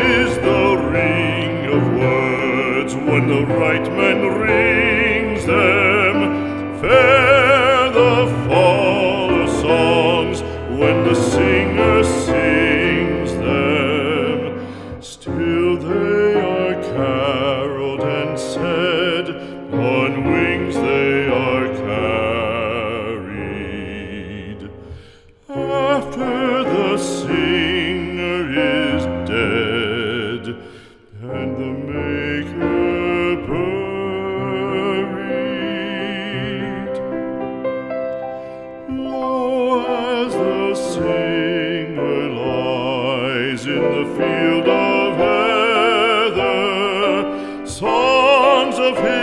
is the ring of words when the right man rings them. Fair the fall of songs when the singer sings them. Still they are caroled and said, on wings they are carried. After the singer is dead and the maker buried, lo, as the singer lies in the field of heather, songs of his